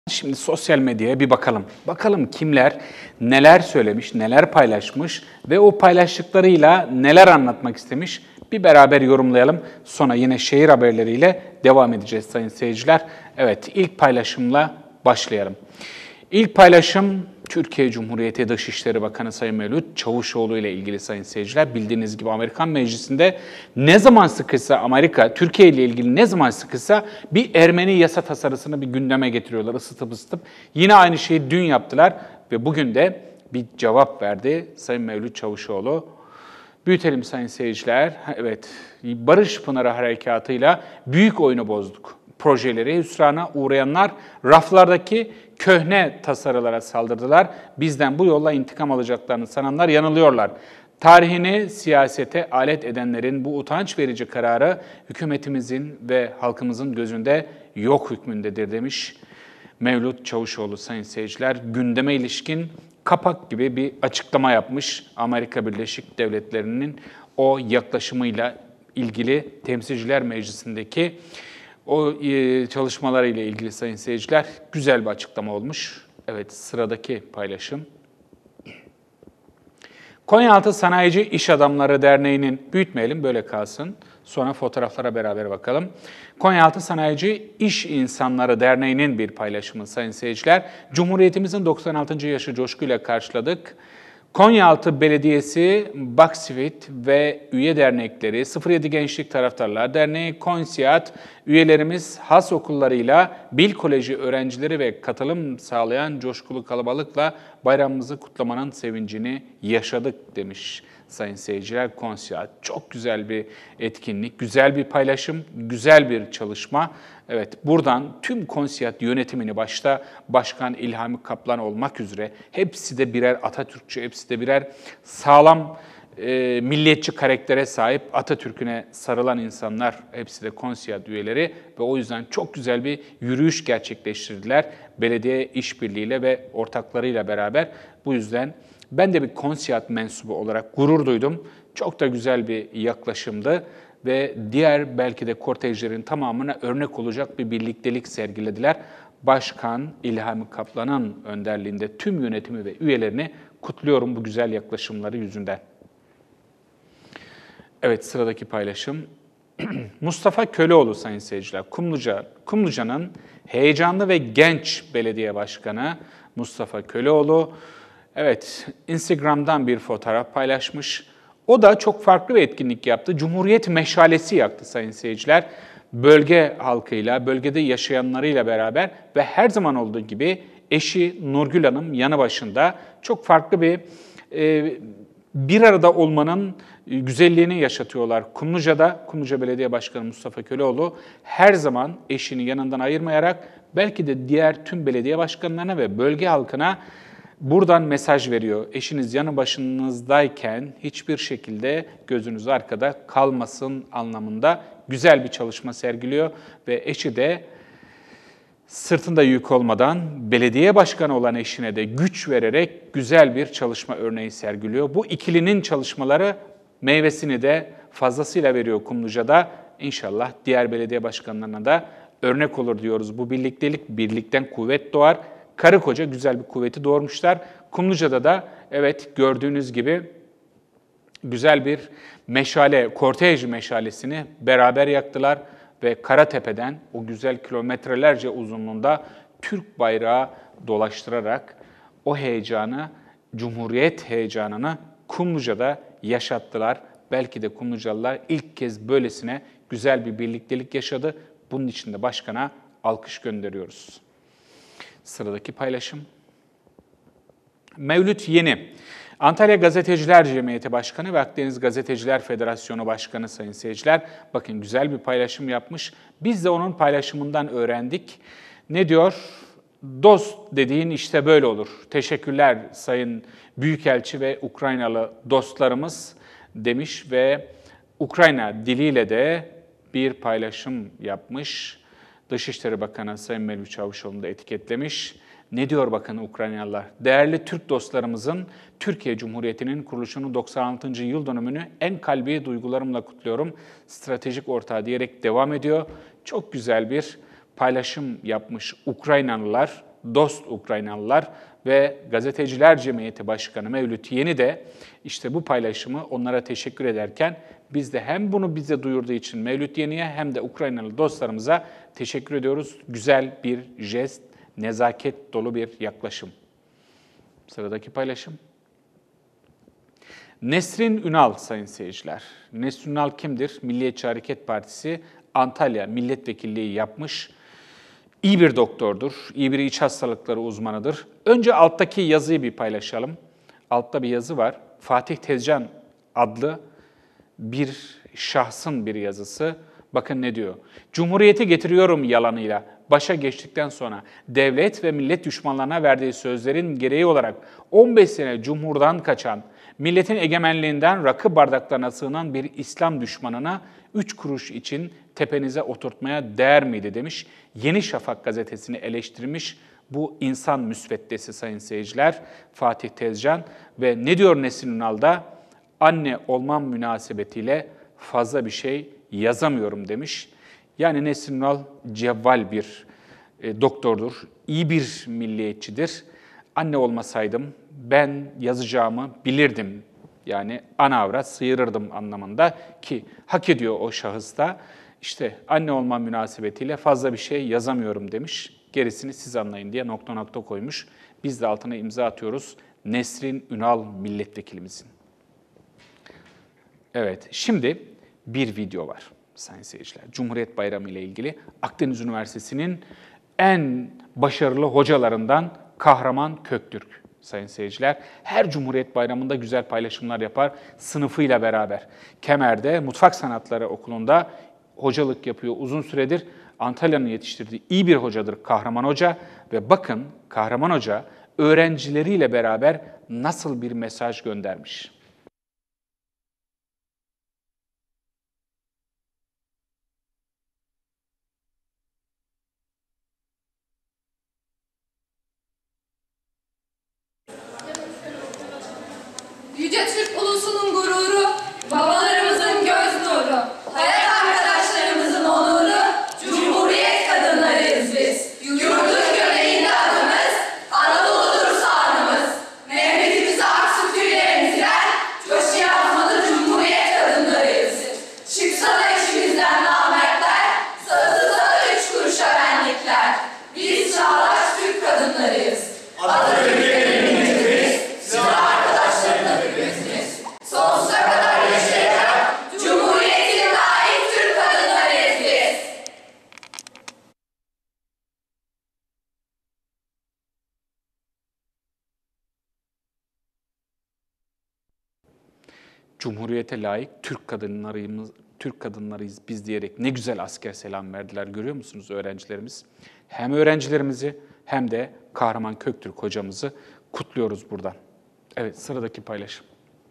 Şimdi sosyal medyaya bir bakalım. Bakalım kimler neler söylemiş, neler paylaşmış ve o paylaştıklarıyla neler anlatmak istemiş. Bir beraber yorumlayalım. Sonra yine şehir haberleriyle devam edeceğiz sayın seyirciler. Evet, ilk paylaşımla başlayalım. İlk paylaşım Türkiye Cumhuriyeti Dışişleri Bakanı Sayın Mevlüt Çavuşoğlu ile ilgili sayın seyirciler. Bildiğiniz gibi Amerikan Meclisi'nde ne zaman sıkışsa Amerika, Türkiye ile ilgili ne zaman sıkışsa bir Ermeni yasa tasarısını bir gündeme getiriyorlar ısıtıp ısıtıp. Yine aynı şeyi dün yaptılar ve bugün de bir cevap verdi Sayın Mevlüt Çavuşoğlu. Büyütelim sayın seyirciler. Evet, Barış Pınarı Harekatı'yla büyük oyunu bozduk. Projeleri hüsrana uğrayanlar raflardaki köhne tasarılara saldırdılar. Bizden bu yolla intikam alacaklarını sananlar yanılıyorlar. Tarihini siyasete alet edenlerin bu utanç verici kararı hükümetimizin ve halkımızın gözünde yok hükmündedir demiş Mevlüt Çavuşoğlu sayın seyirciler. Gündeme ilişkin kapak gibi bir açıklama yapmış Amerika Birleşik Devletleri'nin o yaklaşımıyla ilgili Temsilciler Meclisi'ndeki o çalışmalarıyla ilgili sayın seyirciler güzel bir açıklama olmuş. Evet, sıradaki paylaşım. Konyaaltı Sanayici İş Adamları Derneği'nin, büyütmeyelim böyle kalsın, sonra fotoğraflara beraber bakalım. Konyaaltı Sanayici İş İnsanları Derneği'nin bir paylaşımı sayın seyirciler. Cumhuriyetimizin 96. yaşı coşkuyla karşıladık. Konyaaltı Belediyesi, Baksivit ve üye dernekleri, 07 Gençlik Taraftarlar Derneği, Konsiyat, üyelerimiz has okullarıyla Bil Koleji öğrencileri ve katılım sağlayan coşkulu kalabalıkla bayramımızı kutlamanın sevincini yaşadık demiş sayın seyirciler. Konsiyat çok güzel bir etkinlik, güzel bir paylaşım, güzel bir çalışma. Evet, buradan tüm Konsiyat yönetimini başta Başkan İlhami Kaplan olmak üzere hepsi de birer Atatürkçü, hepsi de birer sağlam milliyetçi karaktere sahip, Atatürk'üne sarılan insanlar, hepsi de Konsiyat üyeleri ve o yüzden çok güzel bir yürüyüş gerçekleştirdiler belediye işbirliğiyle ve ortaklarıyla beraber. Bu yüzden ben de bir Konsiyat mensubu olarak gurur duydum. Çok da güzel bir yaklaşımdı ve diğer belki de kortejlerin tamamına örnek olacak bir birliktelik sergilediler. Başkan İlhami Kaplan'ın önderliğinde tüm yönetimi ve üyelerini kutluyorum bu güzel yaklaşımları yüzünden. Evet, sıradaki paylaşım. Mustafa Köleoğlu sayın seyirciler. Kumluca'nın heyecanlı ve genç belediye başkanı Mustafa Köleoğlu. Evet, Instagram'dan bir fotoğraf paylaşmış. O da çok farklı bir etkinlik yaptı. Cumhuriyet meşalesi yaktı sayın seyirciler. Bölge halkıyla, bölgede yaşayanlarıyla beraber ve her zaman olduğu gibi eşi Nurgül Hanım yanı başında çok farklı bir arada olmanın güzelliğini yaşatıyorlar. Kumluca Belediye Başkanı Mustafa Köleoğlu her zaman eşini yanından ayırmayarak belki de diğer tüm belediye başkanlarına ve bölge halkına buradan mesaj veriyor. Eşiniz yanı başınızdayken hiçbir şekilde gözünüz arkada kalmasın anlamında güzel bir çalışma sergiliyor ve eşi de sırtında yük olmadan belediye başkanı olan eşine de güç vererek güzel bir çalışma örneği sergiliyor. Bu ikilinin çalışmaları meyvesini de fazlasıyla veriyor Kumluca'da. İnşallah diğer belediye başkanlarına da örnek olur diyoruz. Bu birliktelik, birlikten kuvvet doğar. Karı koca güzel bir kuvveti doğurmuşlar. Kumluca'da da evet gördüğünüz gibi güzel bir meşale, kortej meşalesini beraber yaktılar ve Karatepe'den o güzel kilometrelerce uzunluğunda Türk bayrağı dolaştırarak o heyecanı, Cumhuriyet heyecanını Kumluca'da yaşattılar. Belki de Kumlucalılar ilk kez böylesine güzel bir birliktelik yaşadı. Bunun için de başkana alkış gönderiyoruz. Sıradaki paylaşım. Mevlüt Yeni, Antalya Gazeteciler Cemiyeti Başkanı ve Akdeniz Gazeteciler Federasyonu Başkanı sayın seyirciler. Bakın güzel bir paylaşım yapmış. Biz de onun paylaşımından öğrendik. Ne diyor? Dost dediğin işte böyle olur. Teşekkürler sayın Büyükelçi ve Ukraynalı dostlarımız demiş ve Ukrayna diliyle de bir paylaşım yapmış. Dışişleri Bakanı Sayın Mevlüt Çavuşoğlu'nu da etiketlemiş. Ne diyor bakın Ukraynalılar? Değerli Türk dostlarımızın Türkiye Cumhuriyeti'nin kuruluşunun 96. yıl dönümünü en kalbi duygularımla kutluyorum. Stratejik ortağı diyerek devam ediyor. Çok güzel bir paylaşım yapmış Ukraynalılar dost Ukraynalılar ve Gazeteciler Cemiyeti Başkanı Mevlüt Yeni de işte bu paylaşımı onlara teşekkür ederken biz de hem bunu bize duyurduğu için Mevlüt Yeni'ye hem de Ukraynalı dostlarımıza teşekkür ediyoruz. Güzel bir jest, nezaket dolu bir yaklaşım. Sıradaki paylaşım. Nesrin Ünal sayın seyirciler. Nesrin Ünal kimdir? Milliyetçi Hareket Partisi Antalya milletvekilliği yapmış. İyi bir doktordur, iyi bir iç hastalıkları uzmanıdır. Önce alttaki yazıyı bir paylaşalım. Altta bir yazı var. Fatih Tezcan adlı bir şahsın bir yazısı. Bakın ne diyor? Cumhuriyeti getiriyorum yalanıyla başa geçtikten sonra devlet ve millet düşmanlarına verdiği sözlerin gereği olarak 15 sene cumhurdan kaçan, milletin egemenliğinden rakı bardaklarına sığınan bir İslam düşmanına 3 kuruş için tepenize oturtmaya değer miydi demiş. Yeni Şafak gazetesini eleştirmiş bu insan müsveddesi sayın seyirciler Fatih Tezcan ve ne diyor Nesrin Ünal'da? Anne olmam münasebetiyle fazla bir şey yazamıyorum demiş. Yani Nesrin Ünal cevval bir doktordur, iyi bir milliyetçidir. Anne olmasaydım ben yazacağımı bilirdim. Yani ana avrat sıyırırdım anlamında ki hak ediyor o şahıs da. İşte anne olma münasebetiyle fazla bir şey yazamıyorum demiş. Gerisini siz anlayın diye nokta nokta koymuş. Biz de altına imza atıyoruz Nesrin Ünal milletvekilimizin. Evet, şimdi bir video var sayın seyirciler. Cumhuriyet Bayramı ile ilgili Akdeniz Üniversitesi'nin en başarılı hocalarından Kahraman Köktürk sayın seyirciler. Her Cumhuriyet Bayramı'nda güzel paylaşımlar yapar sınıfıyla beraber. Kemer'de Mutfak Sanatları Okulu'nda hocalık yapıyor uzun süredir. Antalya'nın yetiştirdiği iyi bir hocadır Kahraman Hoca ve bakın Kahraman Hoca öğrencileriyle beraber nasıl bir mesaj göndermiş. Yüce Türk ulusunun gururu, babalarımızın göz nuru, hayat arkadaşlarımızın onuru, Cumhuriyet kadınlarıyız biz. Yurdun göbeğinde adımız, Anadolu'dur sağrımız. Mehmetimize aksu tüylerimizden, coşu yazmalı Cumhuriyet kadınlarıyız. Çıksa da içimizden namertler, sağıtsa da 3 kuruşa benlikler. Biz çağdaş Türk kadınlarıyız. Atatürk'ün sonsuza kadar yaşayacak, Cumhuriyet'in layık Türk kadınlarıyız biz. Cumhuriyete layık Türk kadınlarıyız biz diyerek ne güzel asker selam verdiler görüyor musunuz öğrencilerimiz? Hem öğrencilerimizi hem de Kahraman Köktürk hocamızı kutluyoruz buradan. Evet sıradaki paylaşım.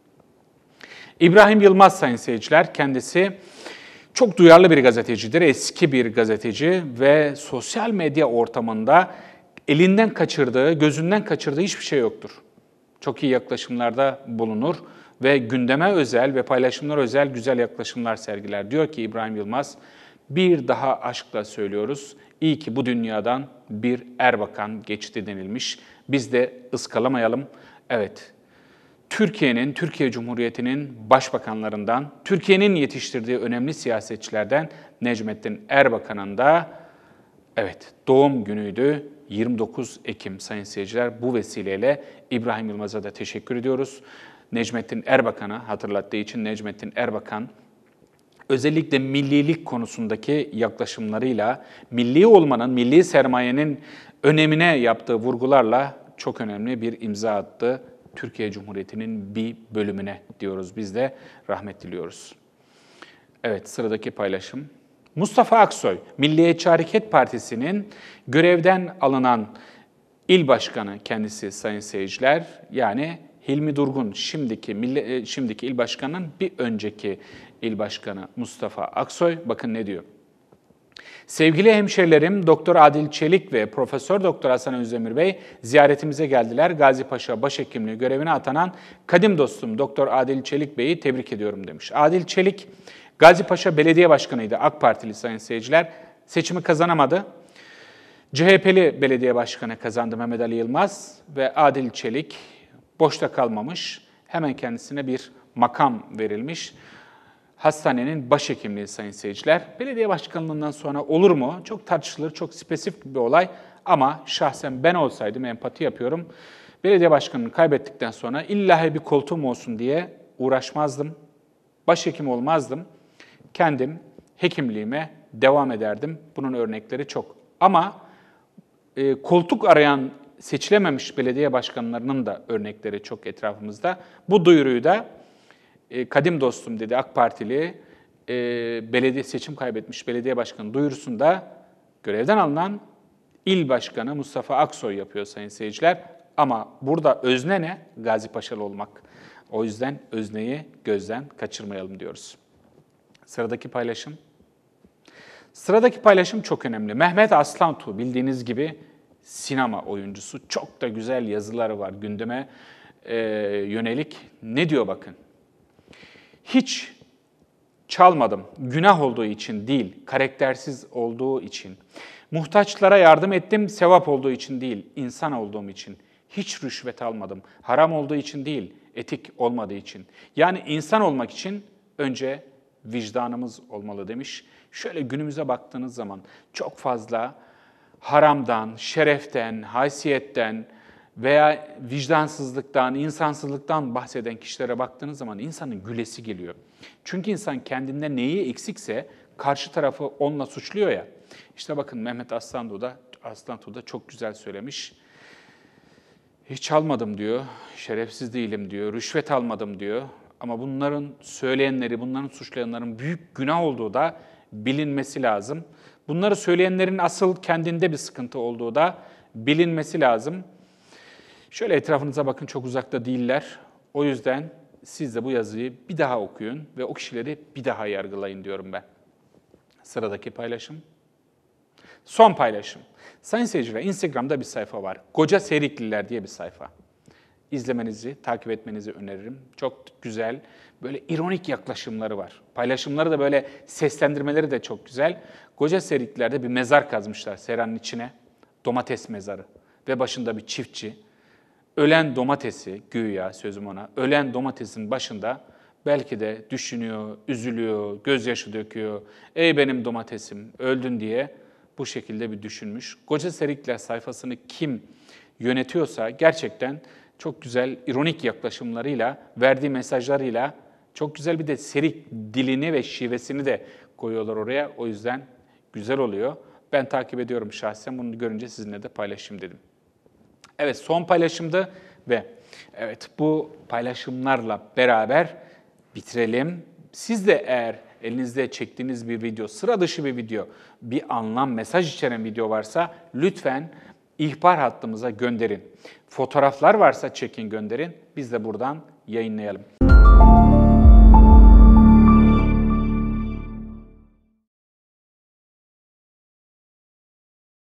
İbrahim Yılmaz sayın seyirciler, kendisi çok duyarlı bir gazetecidir, eski bir gazeteci ve sosyal medya ortamında elinden kaçırdığı, gözünden kaçırdığı hiçbir şey yoktur. Çok iyi yaklaşımlarda bulunur ve gündeme özel ve paylaşımlara özel güzel yaklaşımlar sergiler. Diyor ki İbrahim Yılmaz, bir daha aşkla söylüyoruz, iyi ki bu dünyadan bir Erbakan geçti denilmiş. Biz de ıskalamayalım. Evet, Türkiye Cumhuriyeti'nin başbakanlarından, Türkiye'nin yetiştirdiği önemli siyasetçilerden Necmettin Erbakan'ın da doğum günüydü. 29 Ekim sayın seyirciler. Bu vesileyle İbrahim Yılmaz'a da teşekkür ediyoruz. Necmettin Erbakan'ı hatırlattığı için Necmettin Erbakan özellikle millilik konusundaki yaklaşımlarıyla milli olmanın, milli sermayenin önemine yaptığı vurgularla çok önemli bir imza attı. Türkiye Cumhuriyeti'nin bir bölümüne diyoruz biz de rahmet diliyoruz. Evet sıradaki paylaşım. Mustafa Aksoy, Milliyetçi Hareket Partisi'nin görevden alınan il başkanı kendisi sayın seyirciler. Yani Hilmi Durgun şimdiki il başkanının bir önceki il başkanı Mustafa Aksoy bakın ne diyor. Sevgili hemşerilerim Doktor Adil Çelik ve Profesör Doktor Hasan Özdemir Bey ziyaretimize geldiler. Gazi Paşa Başhekimliği görevine atanan kadim dostum Doktor Adil Çelik Bey'i tebrik ediyorum demiş. Adil Çelik Gazi Paşa Belediye Başkanı'ydı AK Partili sayın seyirciler. Seçimi kazanamadı. CHP'li belediye başkanı kazandı Mehmet Ali Yılmaz ve Adil Çelik boşta kalmamış. Hemen kendisine bir makam verilmiş. Hastanenin başhekimliği sayın seyirciler. Belediye başkanlığından sonra olur mu? Çok tartışılır, çok spesifik bir olay ama şahsen ben olsaydım, empati yapıyorum. Belediye başkanını kaybettikten sonra illa bir koltuğum olsun diye uğraşmazdım. Başhekim olmazdım. Kendim hekimliğime devam ederdim. Bunun örnekleri çok. Ama koltuk arayan seçilememiş belediye başkanlarının da örnekleri çok etrafımızda. Bu duyuruyu da kadim dostum dedi AK Partili belediye seçim kaybetmiş belediye başkanı duyurusunda görevden alınan il başkanı Mustafa Aksoy yapıyor sayın seyirciler. Ama burada özne ne? Gazi Paşalı olmak. O yüzden özneyi gözden kaçırmayalım diyoruz. Sıradaki paylaşım. Sıradaki paylaşım çok önemli. Mehmet Aslantuğ bildiğiniz gibi sinema oyuncusu. Çok da güzel yazıları var gündeme yönelik. Ne diyor bakın. Hiç çalmadım. Günah olduğu için değil, karaktersiz olduğu için. Muhtaçlara yardım ettim, sevap olduğu için değil, insan olduğum için. Hiç rüşvet almadım. Haram olduğu için değil, etik olmadığı için. Yani insan olmak için önce vicdanımız olmalı demiş. Şöyle günümüze baktığınız zaman çok fazla haramdan, şereften, haysiyetten veya vicdansızlıktan, insansızlıktan bahseden kişilere baktığınız zaman insanın gülesi geliyor. Çünkü insan kendinde neyi eksikse karşı tarafı onunla suçluyor ya. İşte bakın Mehmet Aslantuğ da çok güzel söylemiş. Hiç çalmadım diyor, şerefsiz değilim diyor, rüşvet almadım diyor. Ama bunların söyleyenleri, bunların suçlayanların büyük günah olduğu da bilinmesi lazım. Bunları söyleyenlerin asıl kendinde bir sıkıntı olduğu da bilinmesi lazım. Şöyle etrafınıza bakın, çok uzakta değiller. O yüzden siz de bu yazıyı bir daha okuyun ve o kişileri bir daha yargılayın diyorum ben. Sıradaki paylaşım. Son paylaşım. Sayın seyirciler, Instagram'da bir sayfa var. Koca Serikliler diye bir sayfa. İzlemenizi, takip etmenizi öneririm. Çok güzel, böyle ironik yaklaşımları var. Paylaşımları da böyle, seslendirmeleri de çok güzel. Koca Serikliler'de bir mezar kazmışlar seranın içine. Domates mezarı ve başında bir çiftçi. Ölen domatesi, güya sözüm ona, ölen domatesin başında belki de düşünüyor, üzülüyor, gözyaşı döküyor. Ey benim domatesim, öldün diye bu şekilde bir düşünmüş. Koca Serikliler sayfasını kim yönetiyorsa gerçekten çok güzel, ironik yaklaşımlarıyla, verdiği mesajlarıyla çok güzel, bir de serik dilini ve şivesini de koyuyorlar oraya. O yüzden güzel oluyor. Ben takip ediyorum şahsen. Bunu görünce sizinle de paylaşayım dedim. Evet, son paylaşımdı ve evet, bu paylaşımlarla beraber bitirelim. Siz de eğer elinizde çektiğiniz bir video, sıra dışı bir video, bir anlam, mesaj içeren video varsa lütfen ihbar hattımıza gönderin. Fotoğraflar varsa çekin, gönderin. Biz de buradan yayınlayalım.